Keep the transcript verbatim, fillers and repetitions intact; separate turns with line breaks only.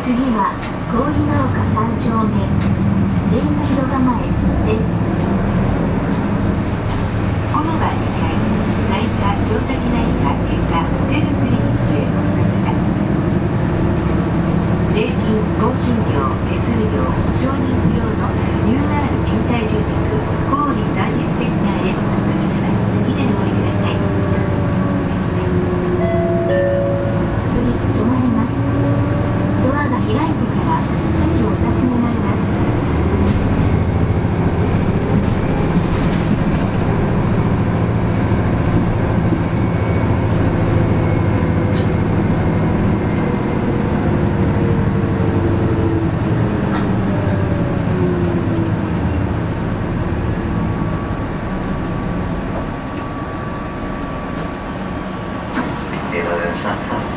次は郡ヶ丘さん丁目レンガ広場前です。
このはにかい内科小滝内科外科ホテルクリニックへお越しの方、礼金、更新料、手数料、承認不要の ユーアール 賃貸住宅小売サービスセンターへお越しの方は次でお降りください。
次止まります。ドアが開いてから席をお立ちになります。
えー、ささ